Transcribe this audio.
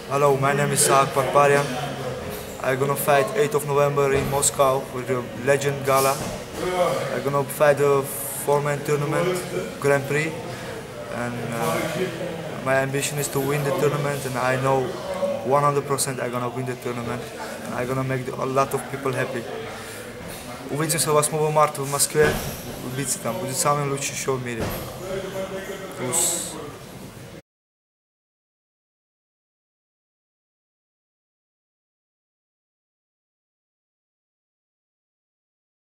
Hello, my name is Sahak HAK Parparyan. I'm gonna fight 8th of November in Moscow with the Legend Gala. I'm gonna fight the four-man tournament Grand Prix, and my ambition is to win the tournament, and I know 100% I'm gonna win the tournament, and I'm gonna make a lot of people happy. Увидим се 8 марта в Москве. Убийци там. Будет самый лучший шоу в мире. Плюс